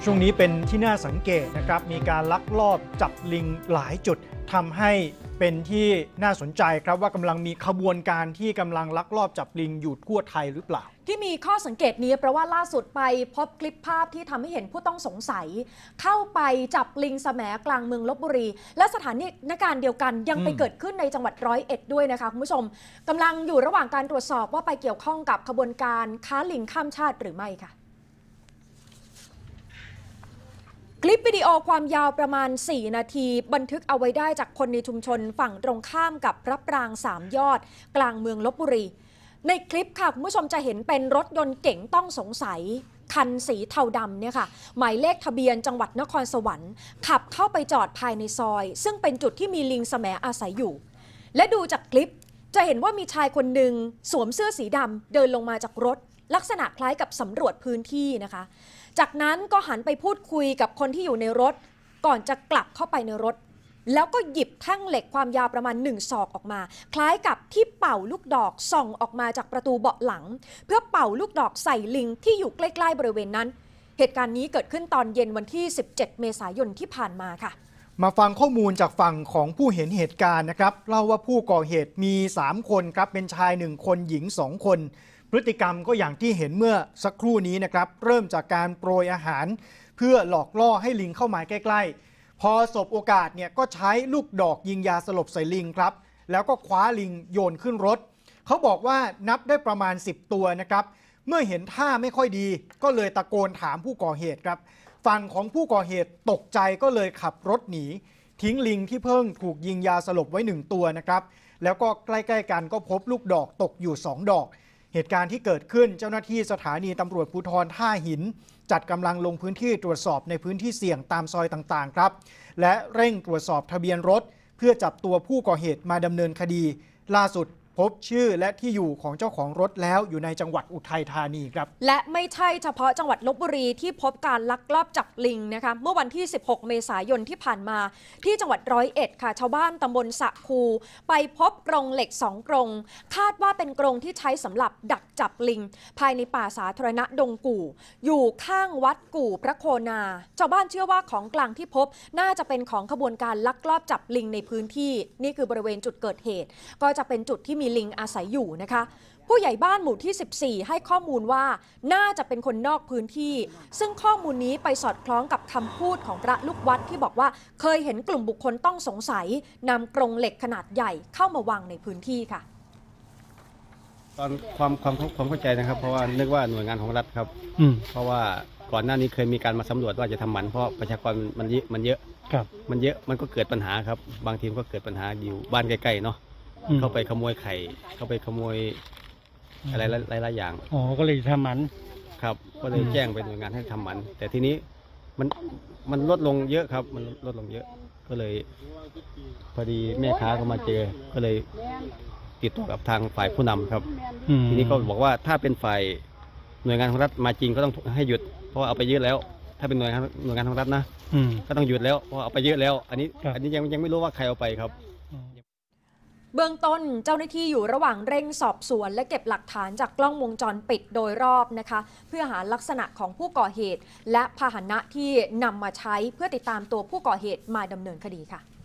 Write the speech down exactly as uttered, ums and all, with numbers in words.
ช่วงนี้เป็นที่น่าสังเกตนะครับมีการลักลอบจับลิงหลายจุดทำให้เป็นที่น่าสนใจครับว่ากำลังมีขบวนการที่กำลังลักลอบจับลิงอยู่ทั่วไทยหรือเปล่าที่มีข้อสังเกตนี้เพราะว่าล่าสุดไปพบคลิปภาพที่ทำให้เห็นผู้ต้องสงสัยเข้าไปจับลิงแสมกลางเมืองลพบุรีและสถานการณ์เดียวกันยังไปเกิดขึ้นในจังหวัดร้อยเอ็ดด้วยนะคะคุณผู้ชมกำลังอยู่ระหว่างการตรวจสอบว่าไปเกี่ยวข้องกับขบวนการค้าลิงข้ามชาติหรือไม่ค่ะคลิปวิดีโอความยาวประมาณสี่นาทีบันทึกเอาไว้ได้จากคนในชุมชนฝั่งตรงข้ามกับพระปรางสามยอดกลางเมืองลพบุรีในคลิปค่ะคุณผู้ชมจะเห็นเป็นรถยนต์เก๋งต้องสงสัยคันสีเทาดำเนี่ยค่ะหมายเลขทะเบียนจังหวัดนครสวรรค์ขับเข้าไปจอดภายในซอยซึ่งเป็นจุดที่มีลิงแสมอาศัยอยู่และดูจากคลิปจะเห็นว่ามีชายคนหนึ่งสวมเสื้อสีดำเดินลงมาจากรถลักษณะคล้ายกับสำรวจพื้นที่นะคะจากนั้นก็หันไปพูดคุยกับคนที่อยู่ในรถก่อนจะกลับเข้าไปในรถแล้วก็หยิบแท่งเหล็กความยาวประมาณหนึ่งศอกออกมาคล้ายกับที่เป่าลูกดอกส่องออกมาจากประตูเบาะหลังเพื่อเป่าลูกดอกใส่ลิงที่อยู่ใกล้ๆบริเวณนั้นเหตุการณ์นี้เกิดขึ้นตอนเย็นวันที่สิบเจ็ดเมษายนที่ผ่านมาค่ะมาฟังข้อมูลจากฝั่งของผู้เห็นเหตุการณ์นะครับเล่าว่าผู้ก่อเหตุมีสามคนครับเป็นชายหนึ่งคนหญิงสองคนพฤติกรรมก็อย่างที่เห็นเมื่อสักครู่นี้นะครับเริ่มจากการโปรยอาหารเพื่อหลอกล่อให้ลิงเข้ามาใกล้ๆพอสบโอกาสเนี่ยก็ใช้ลูกดอกยิงยาสลบใส่ลิงครับแล้วก็คว้าลิงโยนขึ้นรถเขาบอกว่านับได้ประมาณสิบตัวนะครับเมื่อเห็นท่าไม่ค่อยดีก็เลยตะโกนถามผู้ก่อเหตุครับฝั่งของผู้ก่อเหตุตกใจก็เลยขับรถหนีทิ้งลิงที่เพิ่งถูกยิงยาสลบไว้หนึ่งตัวนะครับแล้วก็ใกล้ๆกันก็พบลูกดอกตกอยู่สองดอกเหตุการณ์ที่เกิดขึ้นเจ้าหน้าที่สถานีตำรวจภูธรท่าหินจัดกำลังลงพื้นที่ตรวจสอบในพื้นที่เสี่ยงตามซอยต่างๆครับและเร่งตรวจสอบทะเบียนรถเพื่อจับตัวผู้ก่อเหตุมาดำเนินคดีล่าสุดพบชื่อและที่อยู่ของเจ้าของรถแล้วอยู่ในจังหวัดอุทัยธานีครับและไม่ใช่เฉพาะจังหวัดลพบุรีที่พบการลักลอบจับลิงนะคะเมื่อวันที่สิบหกเมษายนที่ผ่านมาที่จังหวัดร้อยเอ็ดค่ะชาวบ้านตำบลสะคูไปพบกรงเหล็กสองกรงคาดว่าเป็นกรงที่ใช้สำหรับดักจับลิงภายในป่าสาธารณะดงกู่อยู่ข้างวัดกู่พระโคนาชาวบ้านเชื่อว่าของกลางที่พบน่าจะเป็นของขบวนการลักลอบจับลิงในพื้นที่นี่คือบริเวณจุดเกิดเหตุก็จะเป็นจุดที่มีลิงอาศัยอยู่นะคะผู้ใหญ่บ้านหมู่ที่สิบสี่ให้ข้อมูลว่าน่าจะเป็นคนนอกพื้นที่ซึ่งข้อมูลนี้ไปสอดคล้องกับคำพูดของพระลูกวัดที่บอกว่าเคยเห็นกลุ่มบุคคลต้องสงสัยนำกรงเหล็กขนาดใหญ่เข้ามาวางในพื้นที่ค่ะตอนความความความเข้าใจนะครับเพราะว่านึกว่าหน่วยงานของรัฐครับเพราะว่าก่อนหน้านี้เคยมีการมาสำรวจว่าจะทำหมันเพราะประชากรมันเยอะมันเยอะมันเยอะมันก็เกิดปัญหาครับบางทีก็เกิดปัญหาอยู่บ้านใกล้ๆเนาะเข้าไปขโมยไข่เข้าไปขโมยอะไรหลายๆอย่างอ๋อก็เลยทำหมันครับก็เลยแจ้งไปหน่วยงานให้ทำหมันแต่ทีนี้มันมันลดลงเยอะครับมันลดลงเยอะก็เลยพอดีแม่ค้าก็มาเจอก็เลยติดต่อกับทางฝ่ายผู้นำครับทีนี้ก็บอกว่าถ้าเป็นฝ่ายหน่วยงานของรัฐมาจริงก็ต้องให้หยุดเพราะเอาไปเยอะแล้วถ้าเป็นหน่วยงานหน่วยงานของรัฐนะก็ต้องหยุดแล้วเพราะเอาไปเยอะแล้วอันนี้อันนี้ยังยังไม่รู้ว่าใครเอาไปครับเบื้องต้นเจ้าหน้าที่อยู่ระหว่างเร่งสอบสวนและเก็บหลักฐานจากกล้องวงจรปิดโดยรอบนะคะเพื่อหาลักษณะของผู้ก่อเหตุและพาหนะที่นำมาใช้เพื่อติดตามตัวผู้ก่อเหตุมาดำเนินคดีค่ะ